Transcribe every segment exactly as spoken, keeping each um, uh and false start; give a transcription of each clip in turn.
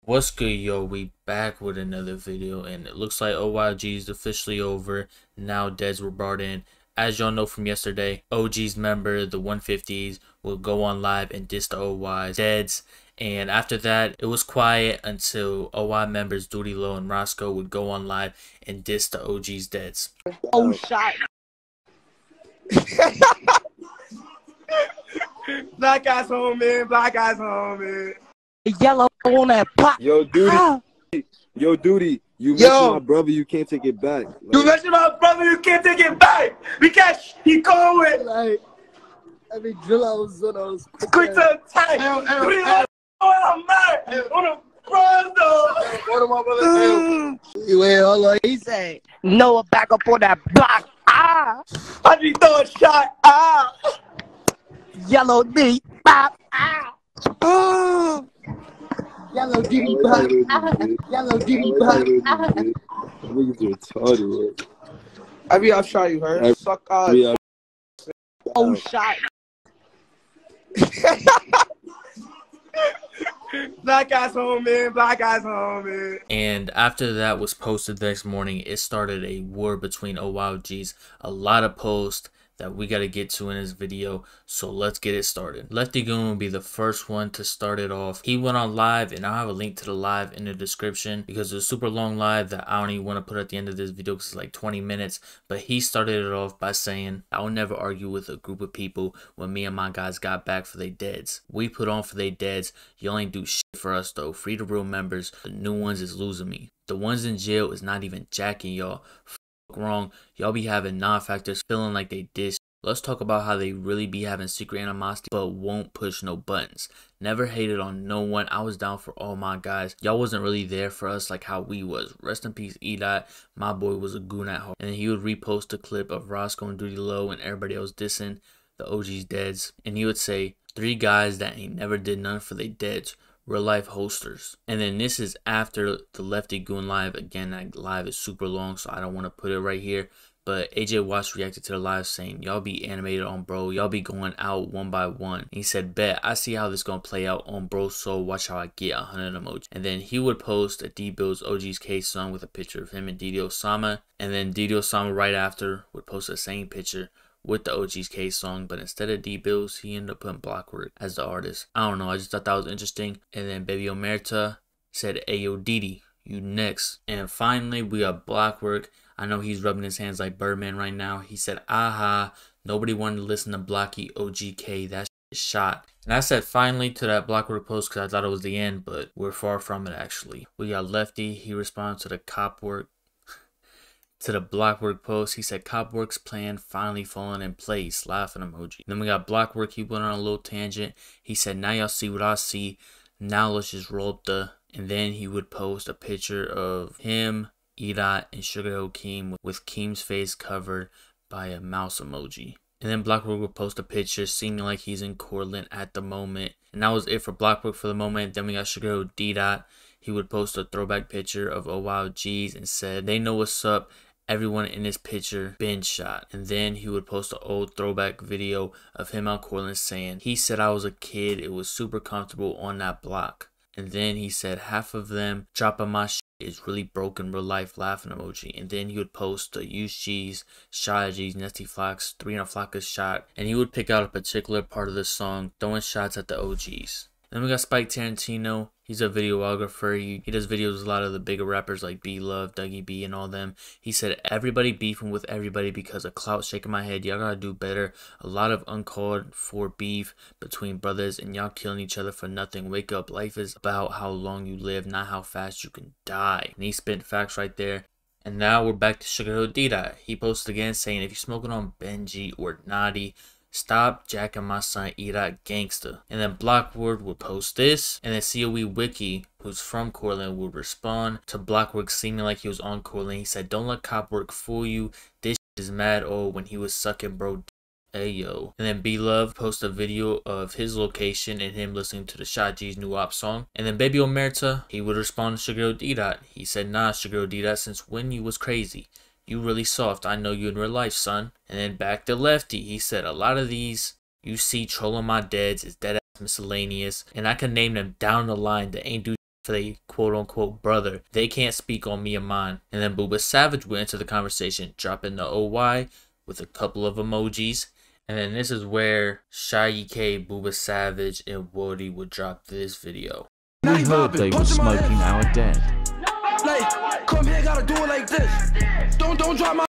What's good, yo? We back with another video, and it looks like O Y G is officially over. Now Deads were brought in. As y'all know from yesterday, O G's member, the one fifties, will go on live and diss the O Y's Deads. And after that, it was quiet until O Y members Duty Low and Roscoe would go on live and diss the O G's Deads. Oh, shot. Black guys home, man. Black guys home, man. Yellow on that block. Yo, Duty. Ah. Yo, Duty. You Yo. mentioned my brother. You can't take it back. Like, You mentioned my brother, you can't take it back because he going Like, every drill I was on, I was quick to attack. Duty Low on a man, on a brother. One of my brothers. Wait, hold on. He said, Noah back up on that block. Ah. I just throw a shot. Ah. Yellow D. Bop. Ah. Ah. Yellow D. Bop. Ah. Yellow D. Bop. Ah. Niggas retarded. Every other shot you heard. Every- Suck us. Yeah. Oh, shot. Black guys home, man. Black guys home, man. And after that was posted the next morning, it started a war between O Y Gs. A lot of posts that we got to get to in this video, so let's get it started. Lefty Goon will be the first one to start it off. He went on live, and I'll have a link to the live in the description because it's a super long live that I don't even want to put at the end of this video because it's like twenty minutes. But he started it off by saying, I will never argue with a group of people when me and my guys got back for they deads. We put on for they deads. Y'all ain't do shit for us though. Free the real members. The new ones is losing me. The ones in jail is not even jacking y'all. Wrong, y'all be having non-factors feeling like they dish. Let's talk about how they really be having secret animosity but won't push no buttons. Never hated on no one. I was down for all my guys. Y'all wasn't really there for us like how we was. Rest in peace, E-Dot. My boy was a goon at heart. And he would repost a clip of Roscoe and Duty Low and everybody else dissing the O G's Deads. And he would say, three guys that ain't never did none for they deads. Real life hosters. And then this is after the Lefty Goon live. Again, that live is super long, so I don't want to put it right here. But A J Watts reacted to the live saying, y'all be animated on bro. Y'all be going out one by one. And he said, bet, I see how this gonna play out on bro, so watch how I get one hundred emojis. And then he would post a D-Bill's O G's K song with a picture of him and Didi Osama. And then Didi Osama right after would post the same picture with the O G's K song, but instead of D-Bills, he ended up putting Blockwork as the artist. I don't know, I just thought that was interesting. And then Baby Omerta said, ayo Didi, you next. And finally, we got Blockwork. I know he's rubbing his hands like Birdman right now. He said, aha, nobody wanted to listen to Blocky O G K, that shit shot. And I said finally to that Blockwork post because I thought it was the end, but we're far from it actually. We got Lefty, he responded to the cop work. To the Blockwork post, he said Copwork's plan finally falling in place, laughing emoji. Then we got Blockwork, he went on a little tangent. He said, now y'all see what I see, now let's just roll up the. And then he would post a picture of him, E-Dot, and Sugar Hill Keem with Keem's face covered by a mouse emoji. And then Blockwork would post a picture seeming like he's in Cortland at the moment. And that was it for Blockwork for the moment. Then we got Sugar Hill D-Dot. He would post a throwback picture of O Y Gs and said, they know what's up. Everyone in this picture been shot. And then he would post an old throwback video of him out Cortland saying, he said I was a kid, it was super comfortable on that block. And then he said half of them dropping my shit is really broken real life laughing emoji. And then he would post the Use Cheese, Shot G's, Nesty Flocks, three hundred Flockers shot. And he would pick out a particular part of the song, throwing shots at the O Gs. Then we got Spike Tarantino. He's a videographer. He, he does videos with a lot of the bigger rappers like B-Love, Dougie B, and all them. He said, everybody beefing with everybody because of clout. Shaking my head. Y'all gotta do better. A lot of uncalled for beef between brothers and y'all killing each other for nothing. Wake up. Life is about how long you live, not how fast you can die. And he spent facts right there. And now we're back to Sugar Hill D-Dot. He posted again saying, if you're smoking on Benji or Naughty, stop jacking my son E-Dot gangsta. And then Blockwork would post this. And then C O E Wiki, who's from Cortland, would respond to Blockwork seeming like he was on Cortland. He said, don't let Copwork fool you. This is mad old when he was sucking bro. Ayo. And then B-Love posted a video of his location and him listening to the Shot G's new op song. And then Baby Omerta, he would respond to Sugar Hill D-Dot. He said, nah, Sugar Hill D-Dot, since when you was crazy. You really soft. I know you in real life, son. And then back to Lefty. He said, a lot of these you see trolling my deads is dead ass miscellaneous. And I can name them down the line that ain't do for the quote-unquote brother. They can't speak on me and mine. And then Booba Savage went into the conversation, dropping the O Y with a couple of emojis. And then this is where Shy K, Booba Savage, and Woody would drop this video. We heard they were smoking our dead. Like, come here, gotta do it like this. Don't, don't drop my.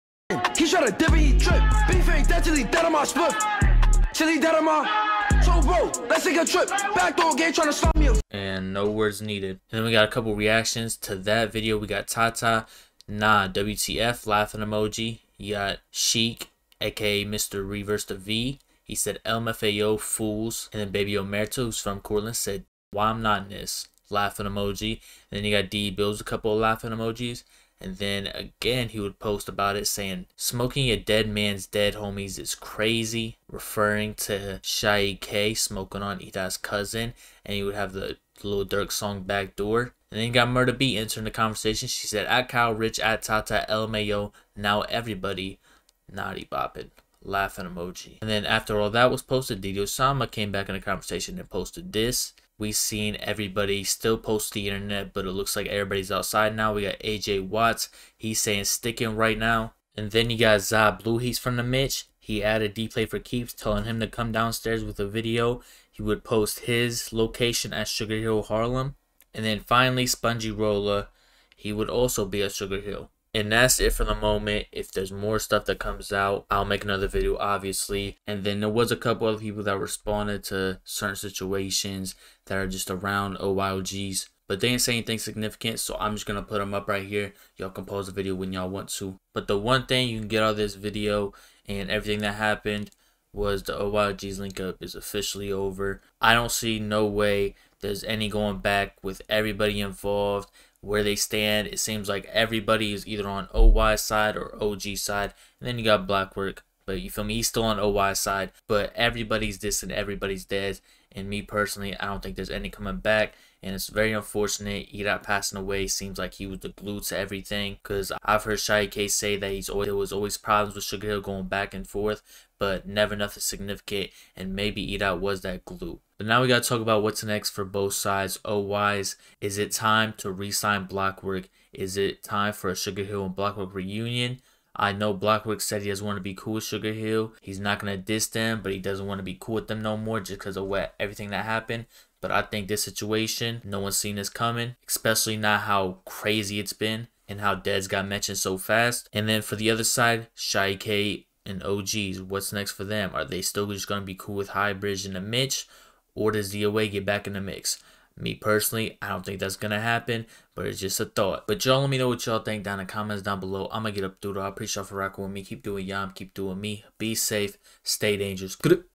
He shot a dip and he trip. Beef ain't dead till he dead on my split. Till he dead on my. So, bro, let's take a trip. Backdoor game trying to stop me. And no words needed. And then we got a couple reactions to that video. We got Tata, nah, W T F, laughing emoji. You got Sheik, aka Mister Reverse the V. He said L M F A O, fools. And then Baby Omerta, who's from Cortland, said, why I'm not in this, laughing emoji. And then you got D Bills, a couple of laughing emojis. And then again, he would post about it saying, smoking a dead man's dead homies is crazy, referring to Shy K smoking on Ida's cousin. And he would have the Lil Durk song Backdoor. And then you got Murda B entering the conversation. She said, at Kyle Rich, at Tata, L M A O, now everybody naughty bopping, laughing emoji. And then after all that was posted, Didi Osama came back in the conversation and posted this. We seen everybody still post the internet, but it looks like everybody's outside now. We got A J Watts. He's saying sticking right now. And then you got Za Blue. He's from the Mitch. He added D-Play for Keeps, telling him to come downstairs with a video. He would post his location at Sugar Hill, Harlem. And then finally, Spongy Rolla. He would also be at Sugar Hill. And that's it for the moment. If there's more stuff that comes out, I'll make another video, obviously. And then there was a couple other people that responded to certain situations that are just around O Y O Gs. But they didn't say anything significant, so I'm just going to put them up right here. Y'all can pause the video when y'all want to. But the one thing you can get out of this video and everything that happened was the O Y O Gs link up is officially over. I don't see no way there's any going back with everybody involved. Where they stand, it seems like everybody is either on O Y side or O G side. And then you got Blackwork, but you feel me, he's still on O Y side. But everybody's dissing, everybody's dead. And me personally, I don't think there's any coming back. And it's very unfortunate. Edot passing away seems like he was the glue to everything. Because I've heard Shy K say that he's always, there was always problems with Sugar Hill going back and forth, but never nothing significant. And maybe Edot was that glue. But now we got to talk about what's next for both sides. O Ys, is it time to re-sign Blackwork? Is it time for a Sugar Hill and Blackwork reunion? I know Blackwork said he doesn't want to be cool with Sugar Hill. He's not going to diss them, but he doesn't want to be cool with them no more just because of what everything that happened. But I think this situation, no one's seen this coming, especially not how crazy it's been and how Deads got mentioned so fast. And then for the other side, Shy K and O Gs, what's next for them? Are they still just going to be cool with Highbridge and the Mitch? Or does D O A get back in the mix? Me personally, I don't think that's going to happen, but it's just a thought. But y'all let me know what y'all think down in the comments down below. I'm going to get up through it. I appreciate y'all for rocking with me. Keep doing y'all. Keep doing me. Be safe. Stay dangerous. Good.